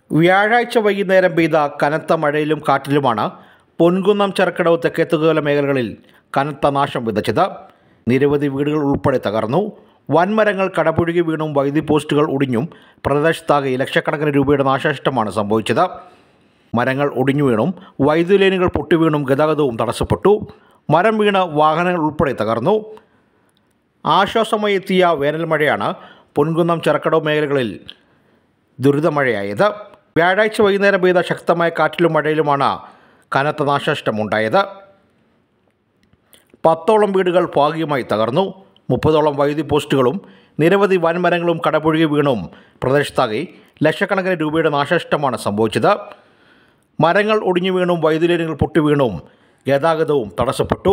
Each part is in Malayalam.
വ്യാഴാഴ്ച വൈകുന്നേരം പെയ്ത കനത്ത മഴയിലും കാറ്റിലുമാണ് പൊൻകുന്നം ചെർക്കടവ് തെക്കേത്തുകോല മേഖലകളിൽ കനത്ത നാശം വിതച്ചത്. നിരവധി വീടുകൾ ഉൾപ്പെടെ തകർന്നു. വൻമരങ്ങൾ കടപുഴകി വീണും വൈദ്യുതി പോസ്റ്റുകൾ ഒടിഞ്ഞും പ്രദേശത്താകെ ലക്ഷക്കണക്കിന് രൂപയുടെ നാശനഷ്ടമാണ് സംഭവിച്ചത്. മരങ്ങൾ ഒടിഞ്ഞു വീണും വൈദ്യുതി ലൈനുകൾ പൊട്ടിവീണും ഗതാഗതവും തടസ്സപ്പെട്ടു. മരം വീണ് വാഹനങ്ങൾ ഉൾപ്പെടെ തകർന്നു. ആശ്വാസമായി എത്തിയ വേനൽ മഴയാണ് പൊൻകുന്നം ചെർക്കടവ് മേഖലകളിൽ ദുരിതമഴയായത്. വ്യാഴാഴ്ച വൈകുന്നേരം പെയ്ത ശക്തമായ കാറ്റിലും മഴയിലുമാണ് കനത്ത നാശനഷ്ടമുണ്ടായത്. 10ഓളം വീടുകൾ ഭാഗികമായി തകർന്നു. 30ഓളം വൈദ്യുതി പോസ്റ്റുകളും നിരവധി വൻമരങ്ങളും കടപുഴകി വീണും പ്രദേശത്താകെ ലക്ഷക്കണക്കിന് രൂപയുടെ നാശനഷ്ടമാണ് സംഭവിച്ചത്. മരങ്ങൾ ഒടിഞ്ഞു വീണും വൈദ്യുതി ലൈനുകൾ പൊട്ടിവീണും ഗതാഗതവും തടസ്സപ്പെട്ടു.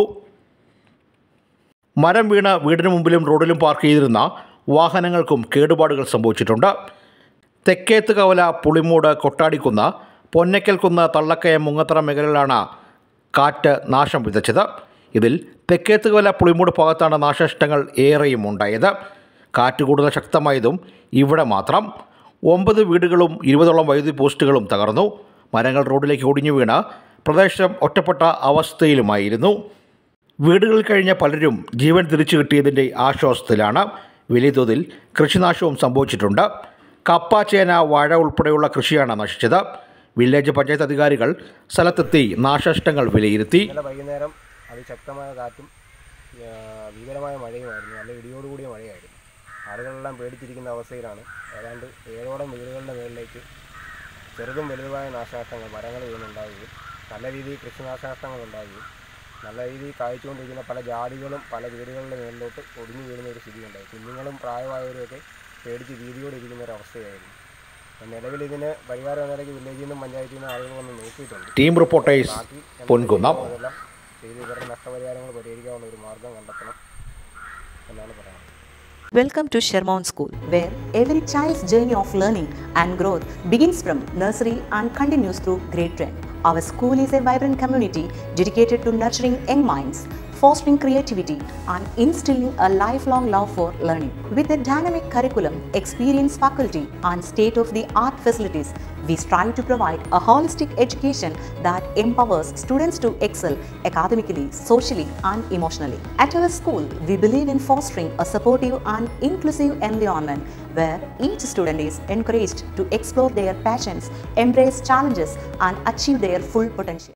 മരം വീണ് വീടിന് മുമ്പിലും റോഡിലും പാർക്ക് ചെയ്തിരുന്ന വാഹനങ്ങൾക്കും കേടുപാടുകൾ സംഭവിച്ചിട്ടുണ്ട്. തെക്കേത്തുകവല, പുളിമൂട്, കൊട്ടാടിക്കുന്ന്, പൊന്നയ്ക്കൽക്കുന്ന്, തള്ളക്കയം, മുങ്ങത്തറ മേഖലകളിലാണ് കാറ്റ് നാശം വിതച്ചത്. ഇതിൽ തെക്കേത്തുകവല, പുളിമൂട് ഭാഗത്താണ് നാശനഷ്ടങ്ങൾ ഏറെയും ഉണ്ടായത്. കാറ്റ് കൂടുതൽ ശക്തമായതും ഇവിടെ മാത്രം. 9 വീടുകളും 20ഓളം വൈദ്യുതി പോസ്റ്റുകളും തകർന്നു. മരങ്ങൾ റോഡിലേക്ക് ഒടിഞ്ഞു വീണ് പ്രദേശം ഒറ്റപ്പെട്ട അവസ്ഥയിലുമായിരുന്നു. വീടുകളിൽ കഴിഞ്ഞ പലരും ജീവൻ തിരിച്ചു കിട്ടിയതിൻ്റെ ആശ്വാസത്തിലാണ്. വലിയ തോതിൽ കൃഷിനാശവും സംഭവിച്ചിട്ടുണ്ട്. കപ്പ, ചേന, വാഴ ഉൾപ്പെടെയുള്ള കൃഷിയാണ് നശിച്ചത്. വില്ലേജ് പഞ്ചായത്ത് അധികാരികൾ സ്ഥലത്തെത്തി നാശനഷ്ടങ്ങൾ വിലയിരുത്തി. വൈകുന്നേരം അതിശക്തമായ കാറ്റും ഭീകരമായ മഴയുമായിരുന്നു. നല്ല ഇടിയോടുകൂടിയ മഴയായിരുന്നു. ആളുകളെല്ലാം പേടിച്ചിരിക്കുന്ന അവസ്ഥയിലാണ്. ഏതാണ്ട് 7ഓളം വീടുകളുടെ മുകളിലേക്ക് ചെറുതും വലുതുമായ നാശനഷ്ടങ്ങൾ, മരങ്ങൾ വീണുണ്ടാവുകയും നല്ല രീതിയിൽ കൃഷിനാശനഷ്ടങ്ങൾ ഉണ്ടാവുകയും നല്ല രീതിയിൽ കായ്ച്ചുകൊണ്ടിരിക്കുന്ന പല ജാതികളും പല വീടുകളുടെ മുകളിലോട്ട് ഒടിഞ്ഞു വീഴുന്ന ഒരു സ്ഥിതിയുണ്ടായി. കുഞ്ഞുങ്ങളും പ്രായമായവരുമൊക്കെ പേടിച്ച് ഭീതിയോടെ ഇരിക്കുന്ന ഒരു അവസ്ഥയായിരുന്നു. നിലവിൽ ഇതിന് പരിഹാരം എന്ന നിലയ്ക്ക് വില്ലേജിൽ നിന്നും പഞ്ചായത്തിൽ നിന്നും ആളുകൾ വന്ന് നോക്കിയിട്ടുണ്ട്. Team reporters Ponkunnam. അതെല്ലാം ചെയ്ത് ഇവരുടെ നഷ്ടപരിഹാരങ്ങൾ പരിഹരിക്കാനുള്ള ഒരു മാർഗം കണ്ടെത്തണം എന്നാണ് പറയുന്നത്. Welcome to Sherman School, where every child's journey of learning and growth begins from nursery and continues through grade 10. Our school is a vibrant community dedicated to nurturing young minds, fostering creativity and instilling a lifelong love for learning. With a dynamic curriculum, experienced faculty and state-of-the-art facilities, we strive to provide a holistic education that empowers students to excel academically, socially and emotionally. At our school, we believe in fostering a supportive and inclusive environment where each student is encouraged to explore their passions, embrace challenges and achieve their full potential.